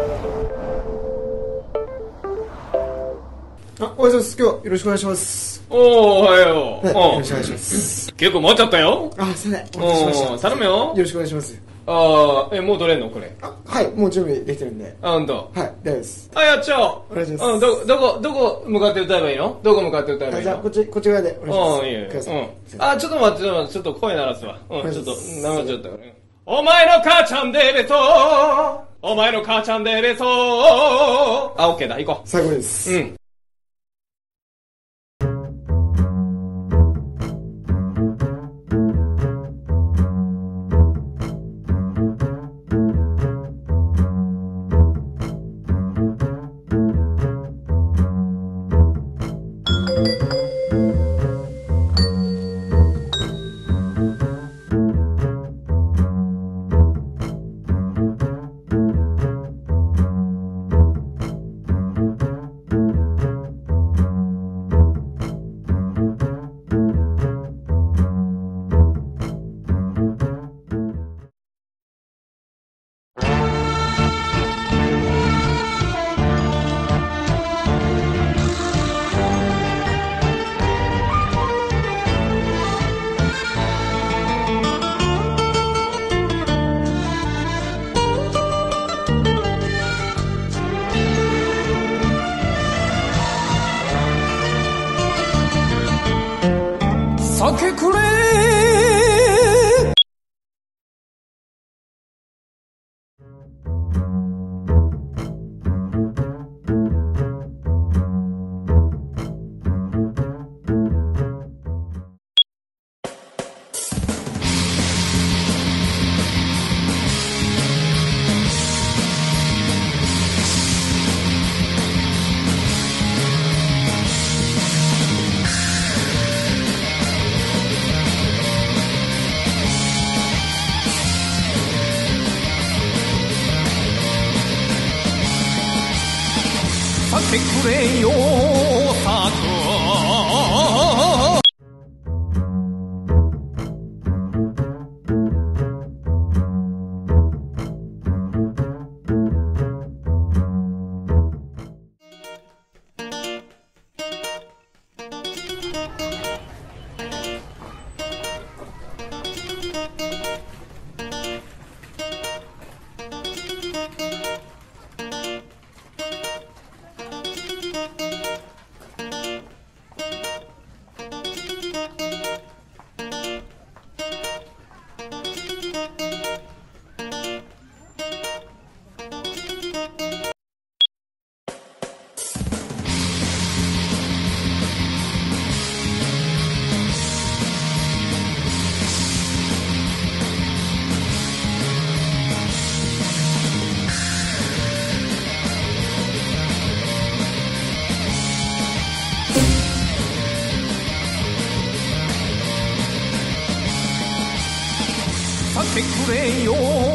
あ、おはようございます。今日はよろしくお願いします。 おー、おはよう。 はい、よろしくお願いします。 結構待っちゃったよ。 あ、すいません。お待たせしました。 頼むよ。 よろしくお願いします。 あー、もう取れんのこれ。 あ、はい、もう準備できてるんで。 あ、ほんと。 はい、大丈夫です。 あ、やっちゃおう。 お願いします。 うん、どこ向かって歌えばいいの？どこ向かって歌えばいいの？ じゃあ、こっち側でお願いします。 うん、いいよ。 ください。 うん。あ、ちょっと待って、ちょっと声鳴らすわ。うん、ちょっと、なまっちゃったから。お前の母ちゃんでべとお前の母ちゃんでべとあ、オッケーだ、行こう。 最後です。 うん。酒くれ酒くれよ酒くれよ